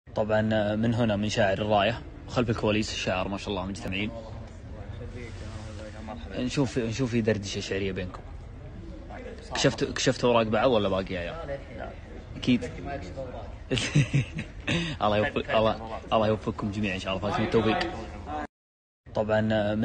طبعا من هنا من شاعر الراية، وخلف الكواليس الشاعر ما شاء الله مجتمعين. نشوف في دردشة شعرية بينكم. كشفت اوراق بعض ولا باقي يا عيال؟ اكيد. الله يوفقكم جميعا ان شاء الله، فاتكم التوفيق. طبعا من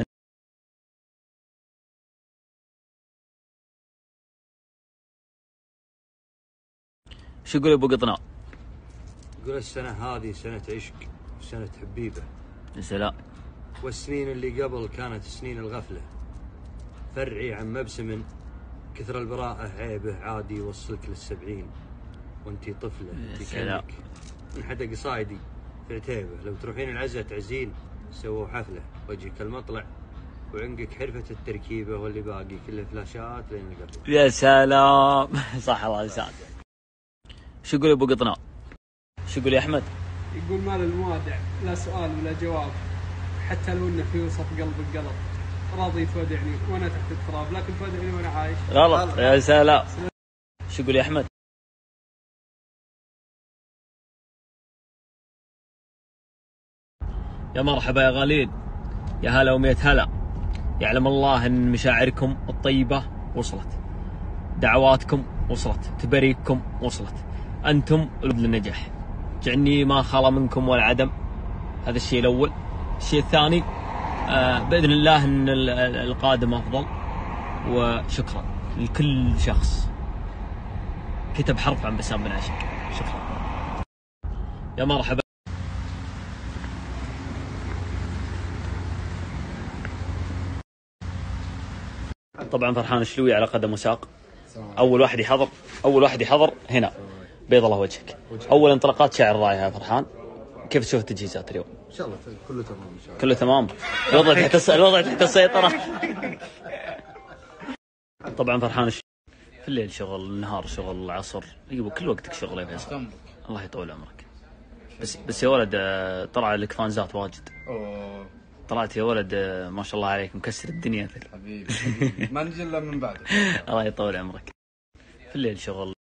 شو يقول ابو قطناء؟ يقول السنة هذه سنة عشق، سنة حبيبة. يا سلام. والسنين اللي قبل كانت سنين الغفلة، فرعي عن مبسم كثر البراءة عيبه عادي يوصلك لل70 وانتي طفلة. كأنك من حدا قصايدي في عتيبة، لو تروحين العزة تعزين سووا حفلة، وجهك المطلع وعنقك حرفة التركيبة، واللي باقي كله فلاشات لين القبل. يا سلام. صح الله يسعد. شو يقول ابو قطناء؟ شو يقول يا احمد؟ يقول مال الموادع لا سؤال ولا جواب، حتى لو انه في وسط قلبك قلب، راضي تودعني وانا تحت التراب، لكن تودعني وانا عايش. غلط. يا سلام. شو يقول يا احمد؟ يا مرحبا يا غالين، يا هلا وميت هلا. يعلم الله ان مشاعركم الطيبة وصلت، دعواتكم وصلت، تبريككم وصلت، انتم للنجاح. جعني ما خلا منكم ولا عدم، هذا الشيء الاول. الشيء الثاني باذن الله ان القادم افضل. وشكرا لكل شخص كتب حرف عن بسام بن عاشق. شكرا. يا مرحبا. طبعا فرحان الشلوي على قدم وساق. اول واحد يحضر هنا، بيض الله وجهك. اول انطلاقات شاعر الراية يا فرحان، كيف تشوف التجهيزات اليوم؟ ان شاء الله كله تمام ان شاء الله. كله تمام. الوضع تحت السيطرة. طبعا فرحان في الليل شغل، النهار شغل، العصر، كل وقتك شغل يا فيصل. الله يطول عمرك. بس يا ولد طلع لك فانزات واجد. طلعت يا ولد ما شاء الله عليك، مكسر الدنيا. حبيبي ما نجي الا من بعد. الله يطول عمرك. في الليل شغل.